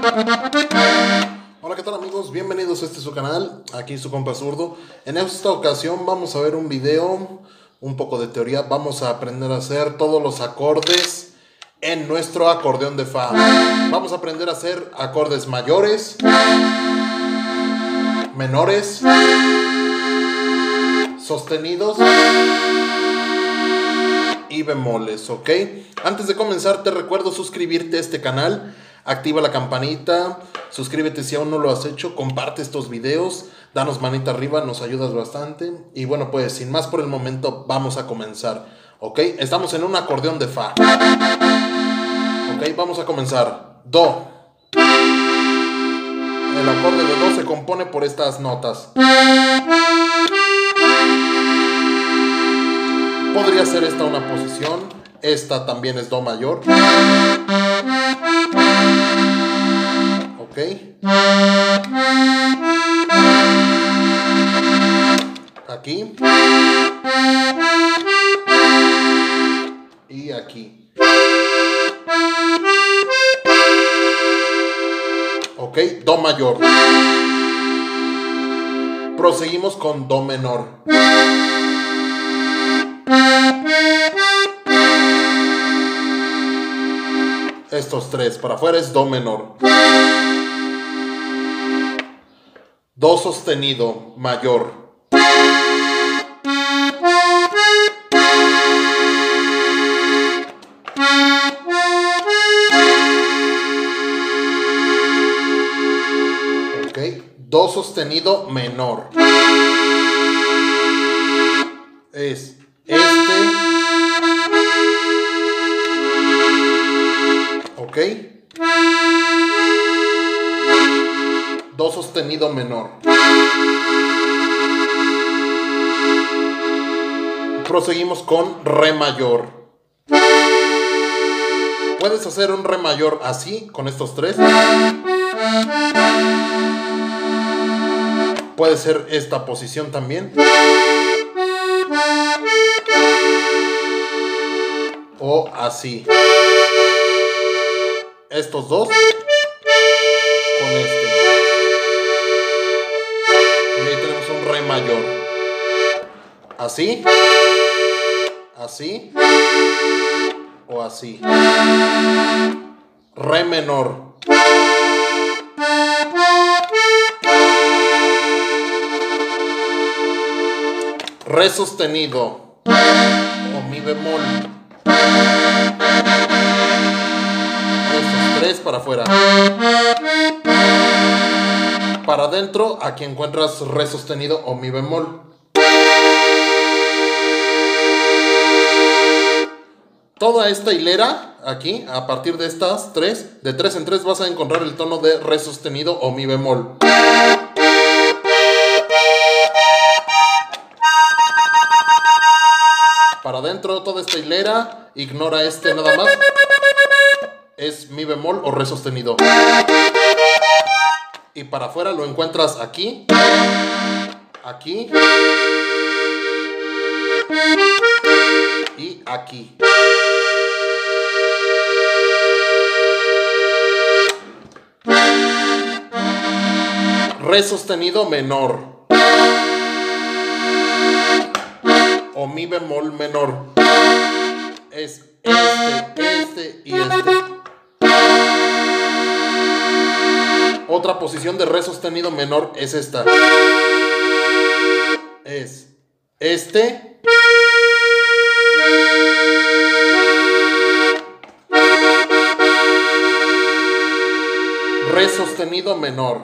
Hola, ¿qué tal amigos? Bienvenidos a su canal, aquí su compa Zurdo. En esta ocasión vamos a ver un video, un poco de teoría. Vamos a aprender a hacer todos los acordes en nuestro acordeón de fa. Vamos a aprender a hacer acordes mayores, menores, sostenidos y bemoles, ¿ok? Antes de comenzar te recuerdo suscribirte a este canal, activa la campanita, suscríbete si aún no lo has hecho, comparte estos videos, danos manita arriba, nos ayudas bastante. Y bueno, pues sin más por el momento vamos a comenzar, ¿ok? Estamos en un acordeón de fa, ¿ok? Vamos a comenzar. Do. El acorde de do se compone por estas notas. Podría ser esta una posición, esta también es do mayor. Ok. Aquí. Y aquí. Ok, do mayor. Proseguimos con do menor. Estos tres, para afuera es do menor. Do sostenido mayor. Ok, do sostenido menor. Es este. Ok. Do sostenido menor. Proseguimos con re mayor. Puedes hacer un re mayor así, con estos tres. Puede ser esta posición también. O así. Estos dos con este. Y ahí tenemos un re mayor. Así. Así. O así. Re menor. Re sostenido. O mi bemol. Estos tres para afuera. Para adentro, aquí encuentras re sostenido o mi bemol. Toda esta hilera, aquí, a partir de estas tres, de tres en tres vas a encontrar el tono de re sostenido o mi bemol. Para adentro, toda esta hilera, ignora este nada más. Es mi bemol o re sostenido. Y para afuera lo encuentras aquí, aquí y aquí. Re sostenido menor o mi bemol menor. Es este y este. Otra posición de re sostenido menor es esta. Es este. Re sostenido menor.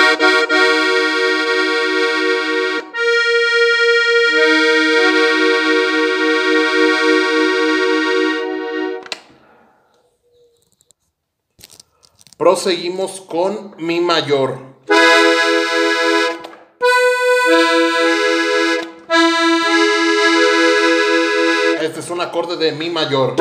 Proseguimos con mi mayor. Este es un acorde de mi mayor.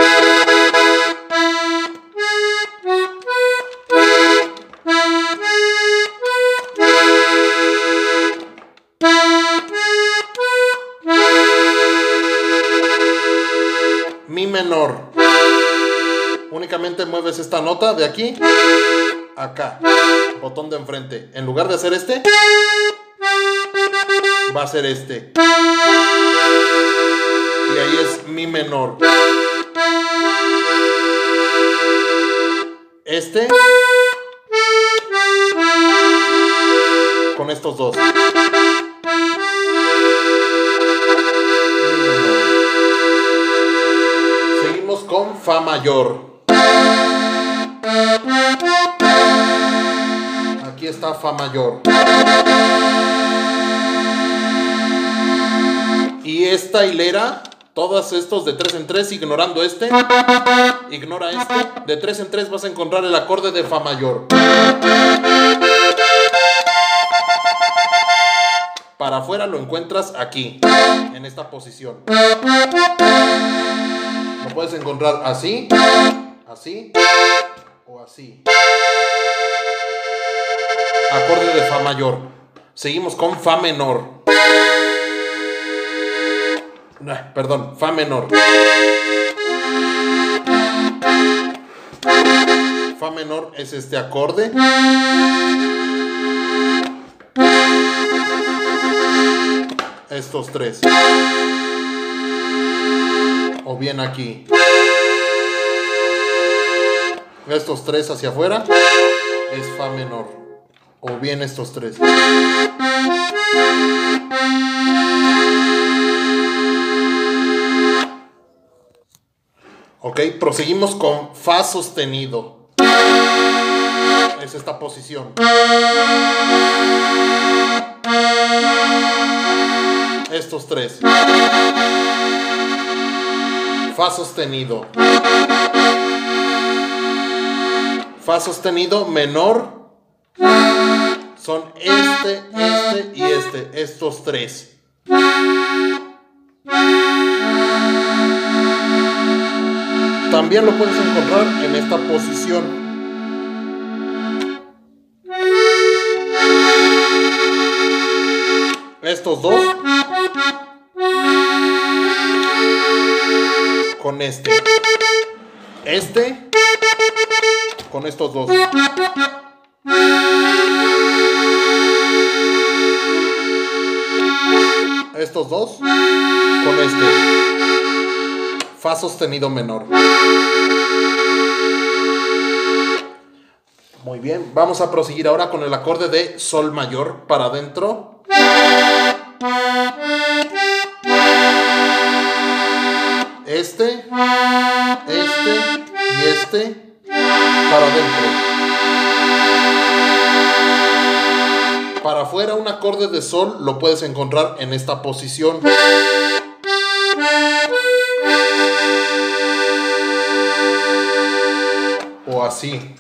Mi menor. Únicamente mueves esta nota de aquí acá, botón de enfrente. En lugar de hacer este, va a ser este. Y ahí es mi menor. Este con estos dos. Seguimos con fa mayor. Aquí está fa mayor. Y esta hilera, todos estos de 3 en 3, ignorando este, ignora este, de 3 en 3 vas a encontrar el acorde de fa mayor. Para afuera lo encuentras aquí, en esta posición. Lo puedes encontrar así, así o así. Acorde de fa mayor. Seguimos con fa menor. Perdón, fa menor. Fa menor es este acorde. Estos tres. O bien aquí. Estos tres hacia afuera es fa menor. O bien estos tres. Ok, proseguimos con fa sostenido. Es esta posición. Estos tres. Fa sostenido. Fa sostenido menor. Son este, este y este. Estos tres. También lo puedes encontrar en esta posición. Estos dos con este. Este con estos dos. Estos dos con este. Fa sostenido menor. Muy bien, vamos a proseguir ahora con el acorde de sol mayor para adentro. Este y este para adentro. Para afuera un acorde de sol lo puedes encontrar en esta posición. O así.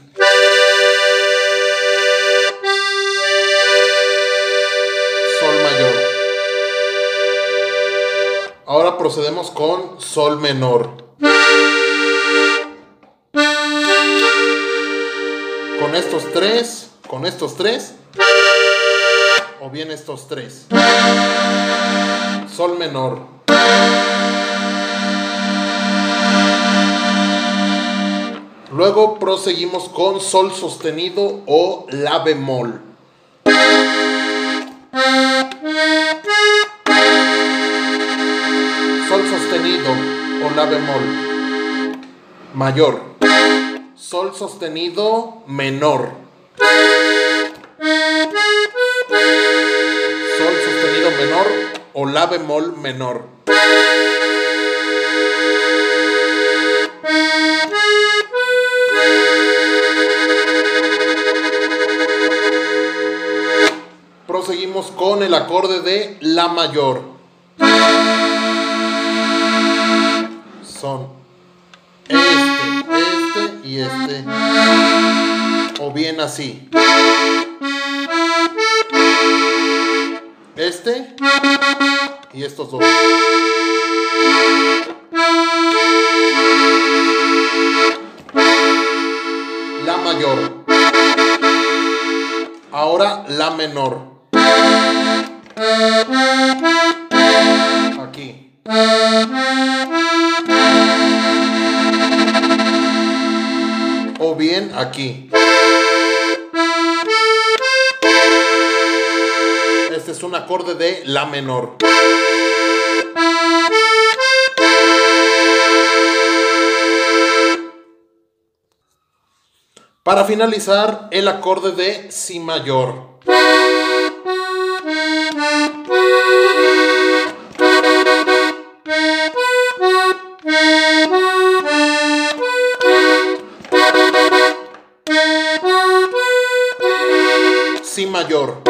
Sol mayor. Ahora procedemos con sol menor. Con estos tres, o bien estos tres. Sol menor. Luego proseguimos con sol sostenido o la bemol. Sol sostenido o la bemol mayor. Sol sostenido menor. Sol sostenido menor o la bemol menor. Proseguimos con el acorde de la mayor. Son este y este. O bien así. Este y estos dos. La mayor. Ahora la menor. Aquí. O bien aquí. es un acorde de la menor. Para finalizar, el acorde de si mayor. Si mayor.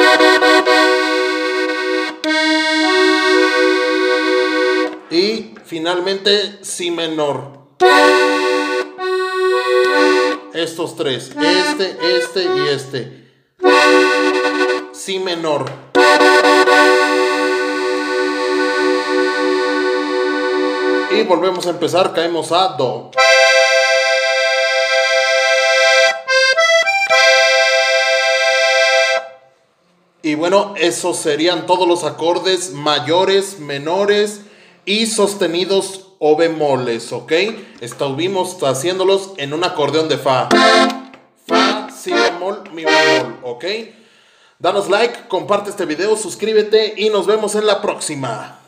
Y finalmente si menor. Estos tres, este y este. Si menor. Y volvemos a empezar, caemos a do. Y bueno, esos serían todos los acordes mayores, menores y sostenidos o bemoles, ¿ok? Estuvimos haciéndolos en un acordeón de fa. Fa, si bemol, mi bemol, ¿ok? Danos like, comparte este video, suscríbete y nos vemos en la próxima.